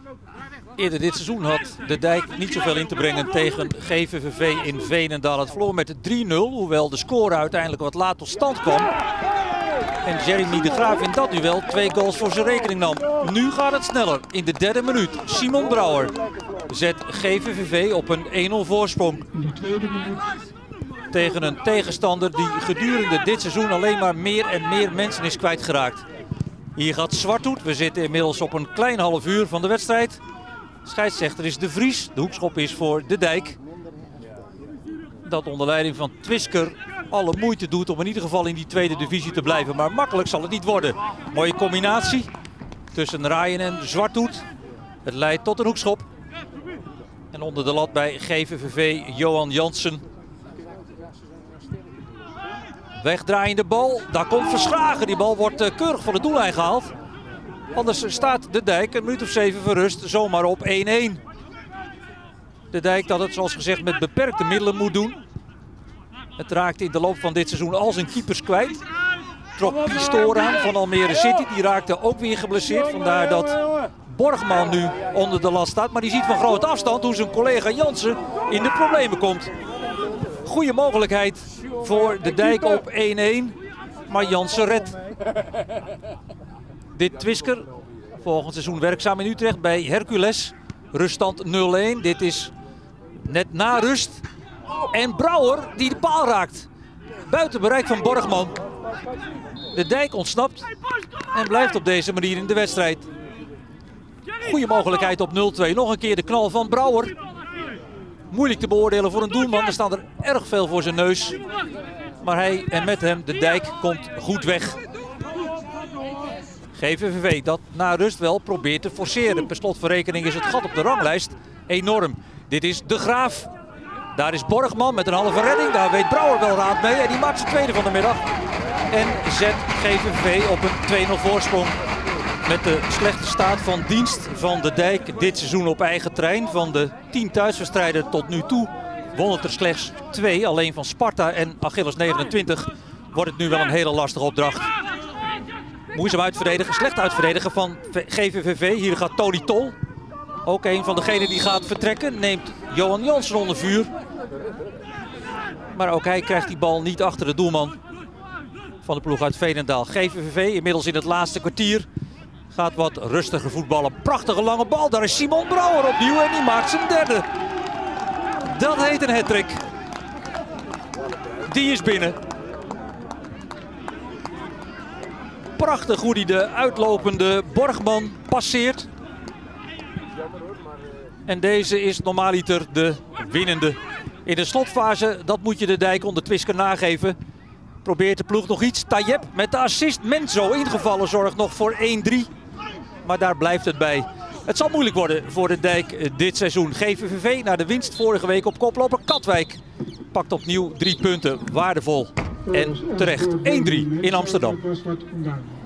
Eerder dit seizoen had de Dijk niet zoveel in te brengen tegen GVVV in Veenendaal. Het verloor met 3-0, hoewel de score uiteindelijk wat laat tot stand kwam. En Jeremy de Graaf in dat duel 2 goals voor zijn rekening nam. Nu gaat het sneller. In de 3e minuut. Simon Brouwer zet GVVV op een 1-0 voorsprong. Tegen een tegenstander die gedurende dit seizoen alleen maar meer en meer mensen is kwijtgeraakt. Hier gaat Zwarthoed. We zitten inmiddels op een klein half uur van de wedstrijd. Scheidsrechter is De Vries. De hoekschop is voor de Dijk. Dat onder leiding van Twisker alle moeite doet om in ieder geval in die 2e divisie te blijven. Maar makkelijk zal het niet worden. Mooie combinatie tussen Ryan en Zwarthoed. Het leidt tot een hoekschop. En onder de lat bij GVVV Johan Jansen. Wegdraaiende bal. Daar komt Verschragen. Die bal wordt keurig voor de doellijn gehaald. Anders staat de Dijk een minuut of 7 voor rust zomaar op 1-1. De Dijk dat het zoals gezegd met beperkte middelen moet doen. Het raakte in de loop van dit seizoen al zijn keepers kwijt. Trok Pistoor aan van Almere City. Die raakte ook weer geblesseerd. Vandaar dat Borgman nu onder de last staat. Maar die ziet van grote afstand hoe zijn collega Jansen in de problemen komt. Goede mogelijkheid voor de Dijk op 1-1. Maar Jansen redt. Dit Twisker, volgend seizoen werkzaam in Utrecht bij Hercules. Ruststand 0-1. Dit is net na rust. En Brouwer die de paal raakt. Buiten bereik van Borgman. De Dijk ontsnapt en blijft op deze manier in de wedstrijd. Goede mogelijkheid op 0-2. Nog een keer de knal van Brouwer. Moeilijk te beoordelen voor een doelman. Er staan er erg veel voor zijn neus. Maar hij en met hem de Dijk komt goed weg. GVVV dat na rust wel probeert te forceren. Per slot van rekening is het gat op de ranglijst enorm. Dit is de Graaf. Daar is Borgman met een halve redding. Daar weet Brouwer wel raad mee. En die maakt zijn 2e van de middag. En zet GVVV op een 2-0 voorsprong. Met de slechte staat van dienst van de Dijk dit seizoen op eigen terrein. Van de 10 thuiswedstrijden tot nu toe won het er slechts 2. Alleen van Sparta en Achilles 29 wordt het nu wel een hele lastige opdracht. Moeizaam uitverdedigen, slecht uitverdedigen van GVVV. Hier gaat Tony Tol. Ook een van degenen die gaat vertrekken. Neemt Johan Jansen onder vuur. Maar ook hij krijgt die bal niet achter de doelman van de ploeg uit Veenendaal. GVVV inmiddels in het laatste kwartier. Gaat wat rustiger voetballen. Prachtige lange bal. Daar is Simon Brouwer opnieuw en die maakt zijn 3e. Dat heet een hattrick. Die is binnen. Prachtig hoe hij de uitlopende Borgman passeert. En deze is normaaliter de winnende. In de slotfase, dat moet je de Dijk onder Twisker nageven. Probeert de ploeg nog iets. Tayeb met de assist. Menzo ingevallen zorgt nog voor 1-3. Maar daar blijft het bij. Het zal moeilijk worden voor de Dijk dit seizoen. GVVV na de winst vorige week op koploper Katwijk. Pakt opnieuw 3 punten. Waardevol en terecht. 1-3 in Amsterdam.